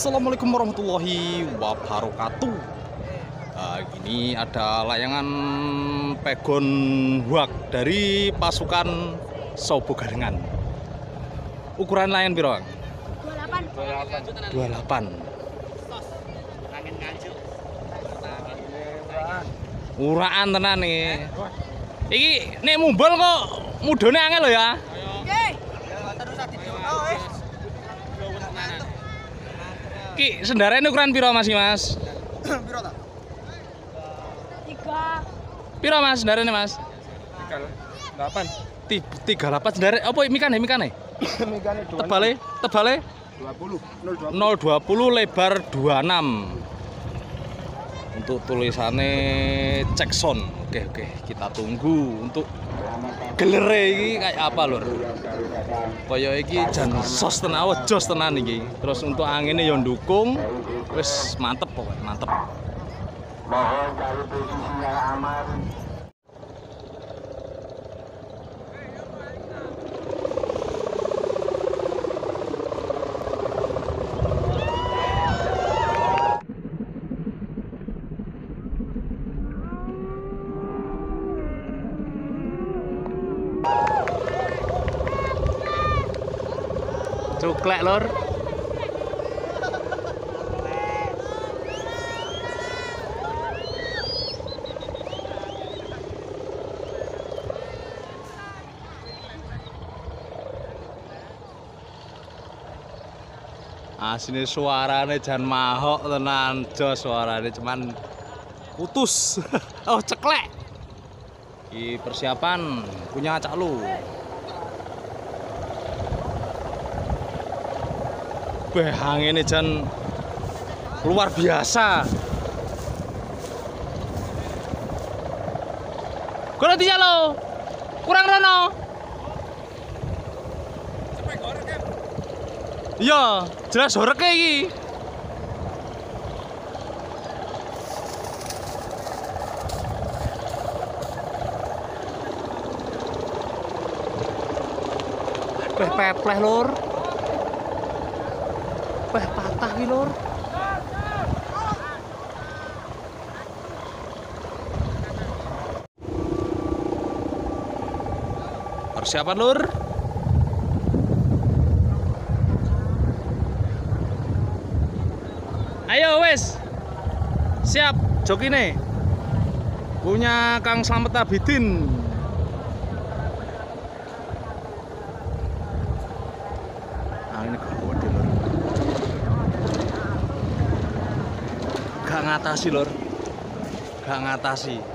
Assalamualaikum warahmatullahi wabarakatuh. Ini ada layangan pegon huak dari pasukan Sobo Gadengan. Ukuran layan piro? 28. 28. Uraan tenan nih. Iki nek mumbul kok mudone angel lho ya. Ki sendarane ukuran piro Mas? Piro ta? 3. Piro Mas sendarane Mas? 38. 38 sendare apa mikane? Mikane Tebale 20. 020 lebar 26. Untuk tulisannya cek sound. Oke, kita tunggu untuk gelere iki kayak apa lur. Kaya iki jan sos tenan, jos tenan iki. Terus untuk anginnya yo ndukung. Wis mantep pokoknya, mantep. Mohon cari posisi yang aman. Cuklek lur. Asine suarane jan mahok tenan, jos suarane cuman putus. Oh, ceklek. Iki persiapan punya Cak Lu. Beh, anginnya jan luar biasa. Gue nanti lo kurang rono. Iya, jelas horek iki. Beh, pepleh lur. Beh, patah ki lur. Persiapan lur. Ayo wes. Siap jokine. Punya Kang Slamet Abidin. Ini gede lur. Gak ngatasi lur. Gak ngatasi.